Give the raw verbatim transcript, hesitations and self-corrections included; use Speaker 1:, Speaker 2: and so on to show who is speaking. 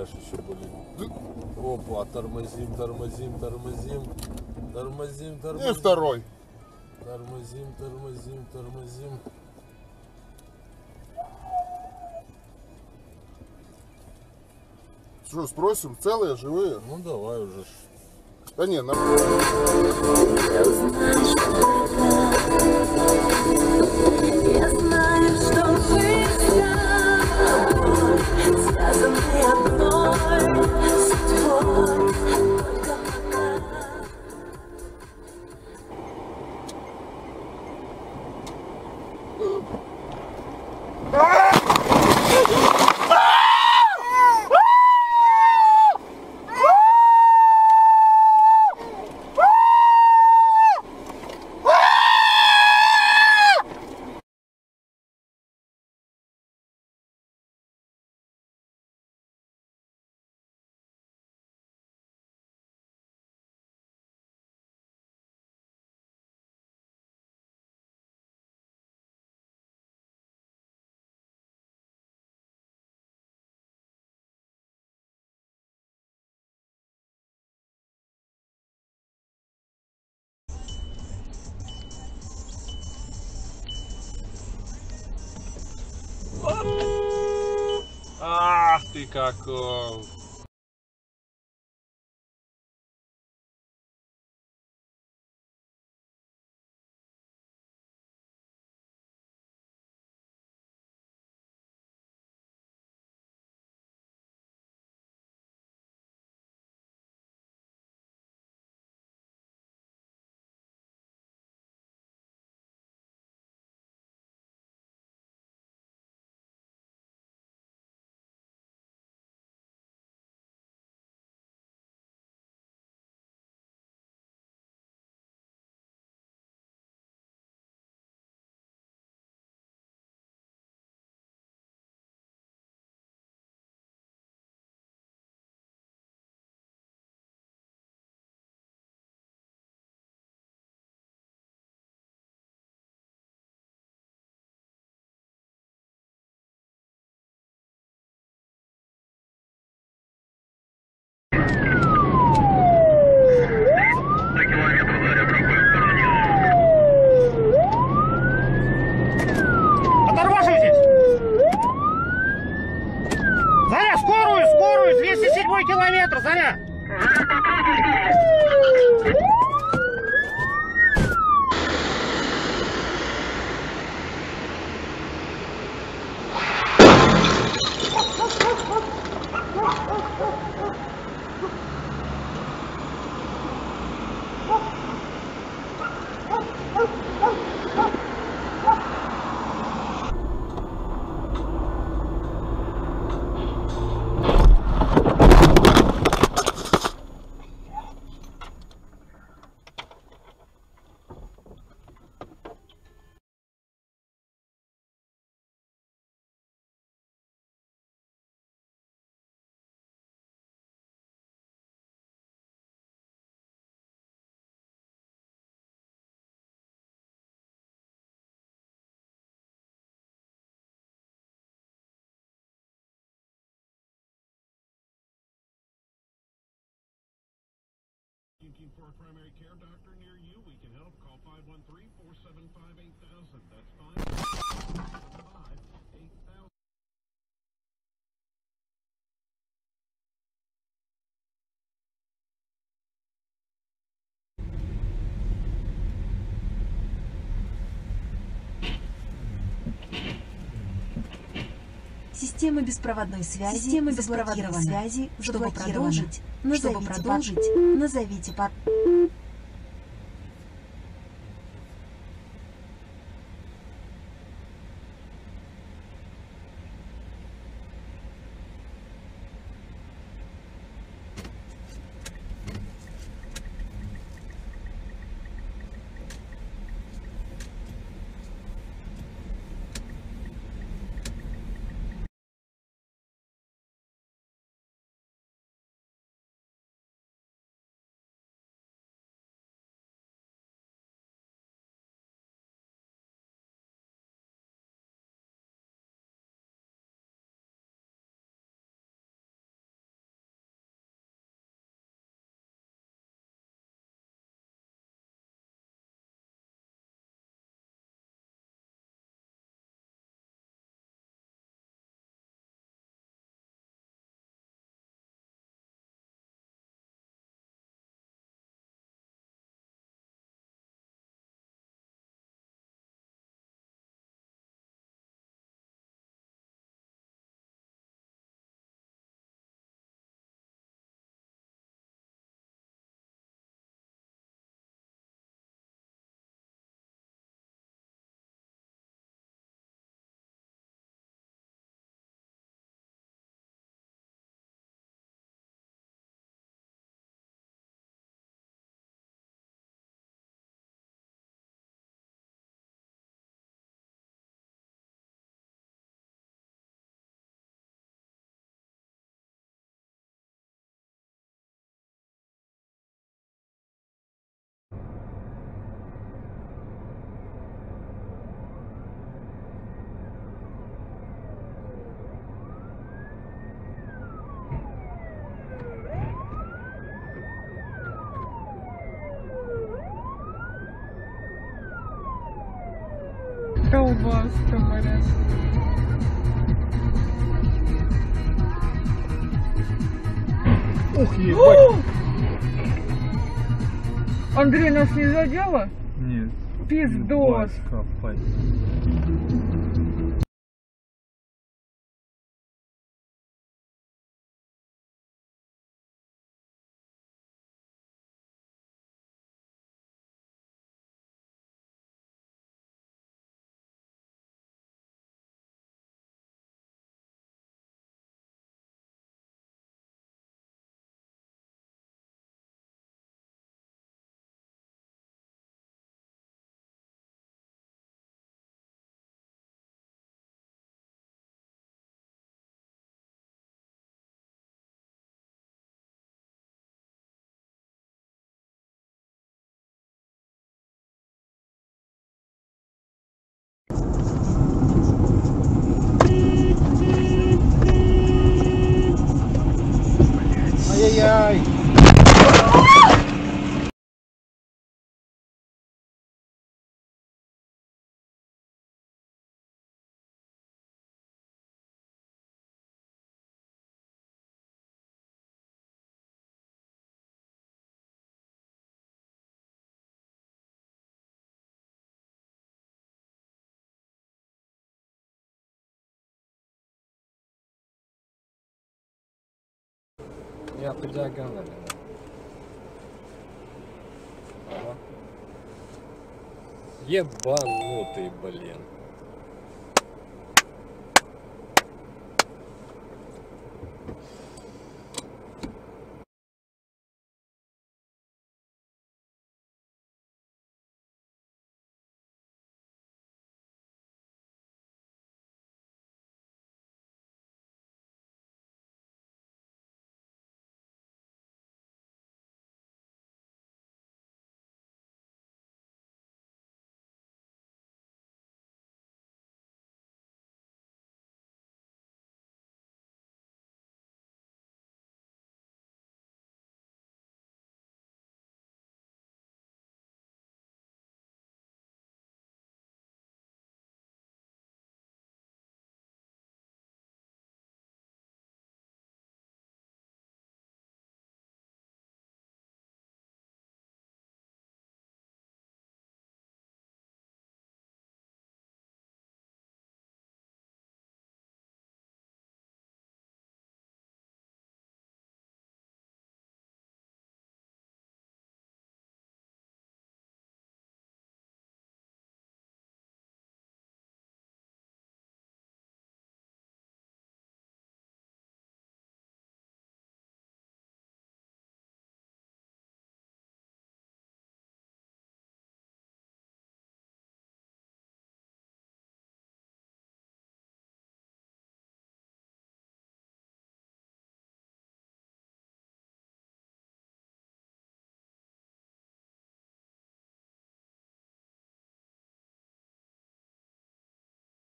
Speaker 1: аж еще болит. Опа, тормозим, тормозим, тормозим. Тормозим, тормозим.
Speaker 2: И второй.
Speaker 1: Тормозим, тормозим, тормозим.
Speaker 2: Что, спросим, целые, живые?
Speaker 1: Ну давай уже.
Speaker 2: Да не, на...
Speaker 3: Я знаю, что мы с тобой связаны одной судьбой. Только пока.
Speaker 1: Ах ты какой!
Speaker 4: Заря, скорую, скорую, двести седьмой километр, Заря!
Speaker 5: Looking for a primary care doctor near you? We can help. Call five one three, four seven five, eight thousand. That's five one three, four seven five, eight thousand.
Speaker 3: Система беспроводной связи, Система беспроводной связи, чтобы продолжить, назовите, чтобы продолжить, назовите по...
Speaker 6: Колбаска, блин.
Speaker 7: Ух, ебать.
Speaker 6: Андрей, нас не задело?
Speaker 7: Нет.
Speaker 6: Пиздос.
Speaker 7: Копать. Ай-яй-яй.
Speaker 8: Я по диагонали. Ага. Ебанутый, блин.